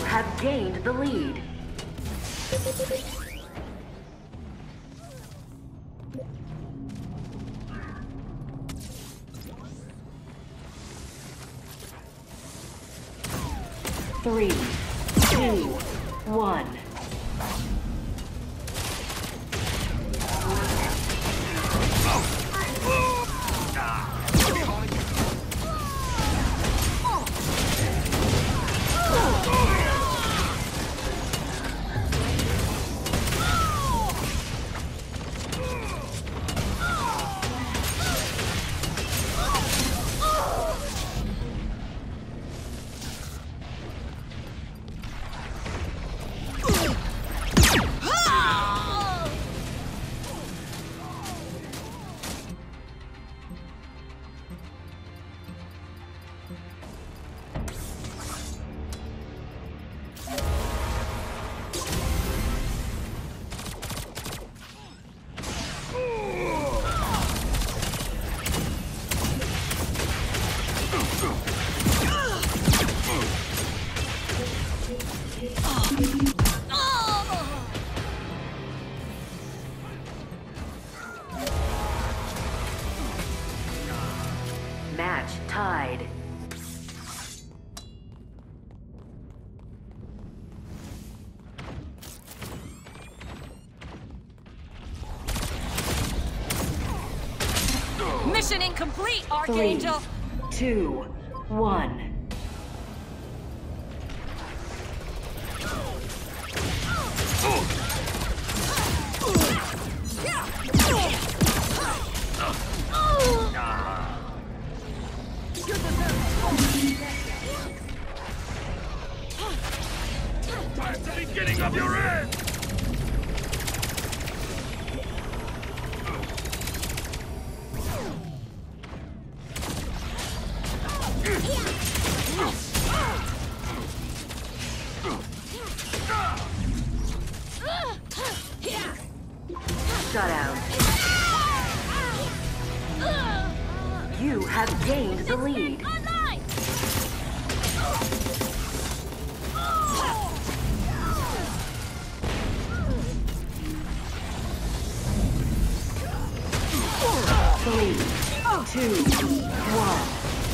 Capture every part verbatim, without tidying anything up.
have gained the lead. Three, two, one. Match tied. Mission incomplete, Archangel! Three, two, one. Time to beginning of your end! Shut out. You have gained the lead. Three, two, one.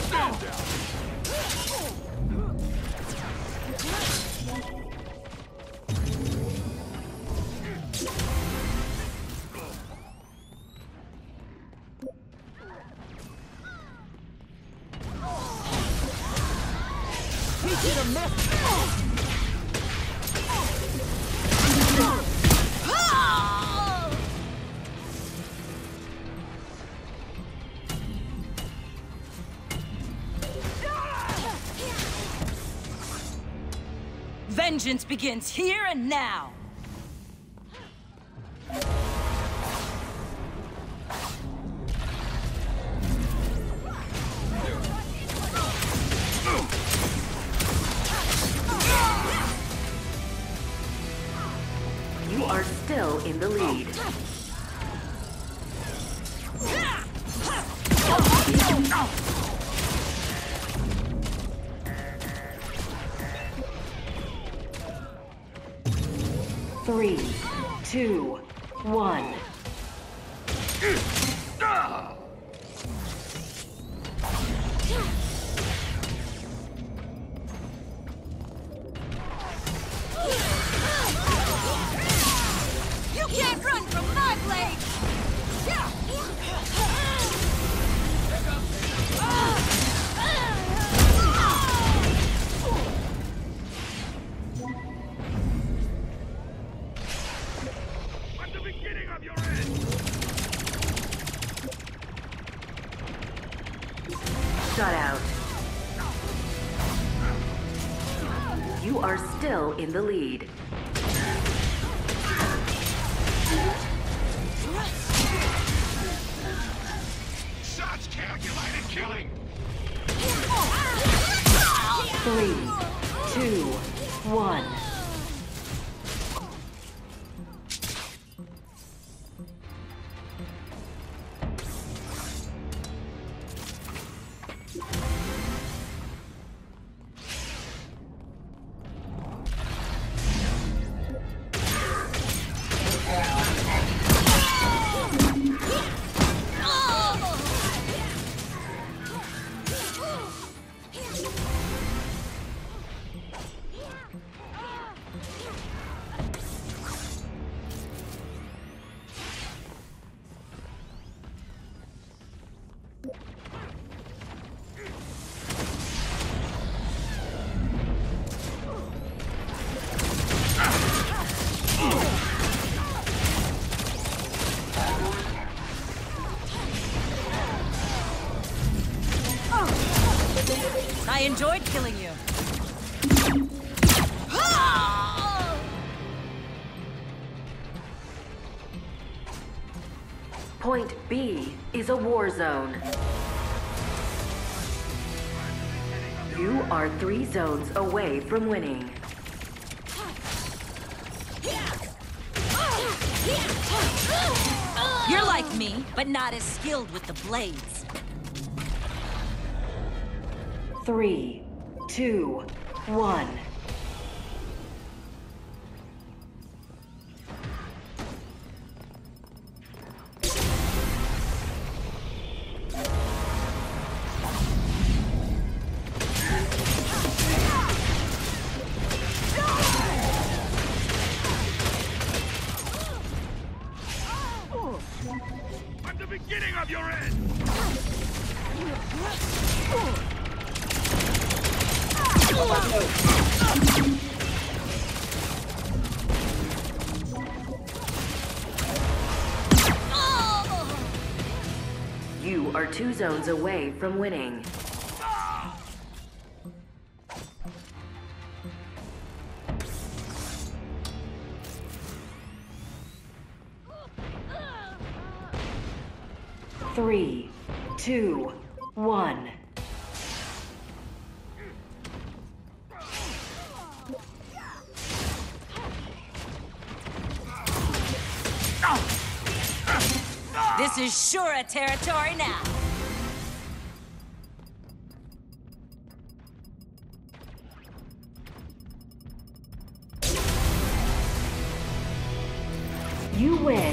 Vengeance begins here and now! You are still in the lead. Three, two, one. You can't run from my blade! At the beginning of your end! Shut out. You are still in the lead. Such calculated killing! Three, two, one. I enjoyed killing you. Point B is a war zone. You are three zones away from winning. You're like me, but not as skilled with the blades. Three, two, one. I'm the beginning of your end! You are two zones away from winning. Three, two, one. This is sure a territory now. You win.